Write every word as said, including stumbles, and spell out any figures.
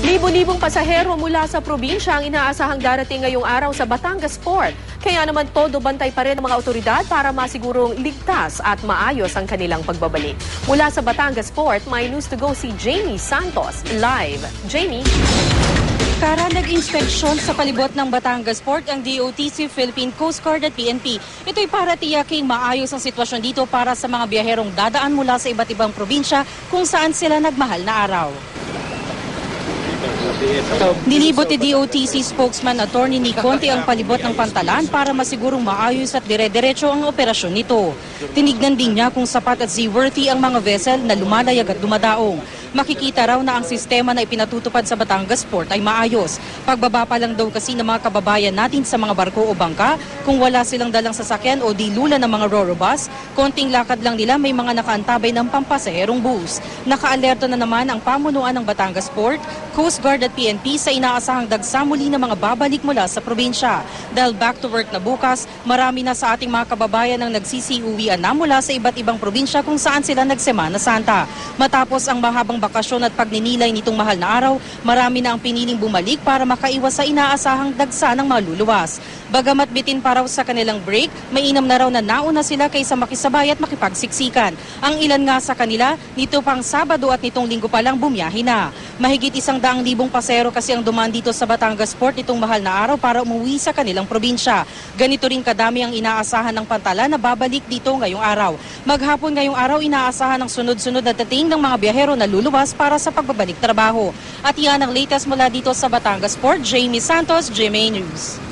Libo-libong pasahero mula sa probinsya ang inaasahang darating ngayong araw sa Batangas Port. Kaya naman todo bantay pa rin ang mga otoridad para masigurong ligtas at maayos ang kanilang pagbabalik. Mula sa Batangas Port, may news to go si Jamie Santos live. Jamie? Kara nag-inspeksyon sa palibot ng Batangas Port ang D O T C, Philippine Coast Guard at P N P. Ito'y para tiyaking maayos ang sitwasyon dito para sa mga biyaherong dadaan mula sa iba't ibang probinsya kung saan sila nagmahal na araw. Nilibot ni D O T C spokesman Attorney ni Conte ang palibot ng pantalan para masigurong maayos at dire-diretso ang operasyon nito. Tinignan din niya kung sapat at seaworthy ang mga vessel na lumalayag at dumadaong. Makikita raw na ang sistema na ipinatutupad sa Batangas Port ay maayos. Pagbaba pa lang daw kasi ng mga kababayan natin sa mga barko o bangka, kung wala silang dalang sasakyan o dilula ng mga Roro bus, konting lakad lang nila may mga nakaantabay ng pampasaherong bus. Nakaalerto na naman ang pamunuan ng Batangas Port, Coast Guard at P N P sa inaasahang dagsa muli ng mga babalik mula sa probinsya. Dahil back to work na bukas, marami na sa ating mga kababayan ang nagsisiuwian na mula sa iba't ibang probinsya kung saan sila nagsemana santa. Matapos ang mahabang bakasyon at pagninilay nitong mahal na araw, marami na ang piniling bumalik para makaiwas sa inaasahang dagsa ng maluluwas. Bagamat bitin pa raw sa kanilang break, mainam na raw na nauna sila kaysa makisabay at makipagsiksikan. Ang ilan nga sa kanila, nito pang Sabado at nitong Linggo pa lang bumiyahe na. Mahigit isang daang libong pasero kasi ang dumaan dito sa Batangas Port itong mahal na araw para umuwi sa kanilang probinsya. Ganito rin kadami ang inaasahan ng pantala na babalik dito ngayong araw. Maghapon ngayong araw, inaasahan ng sunod-sunod na dating ng mga biyahero na luluwas para sa pagbabalik trabaho. At yan ang latest mula dito sa Batangas Port. Jamie Santos, G M A News.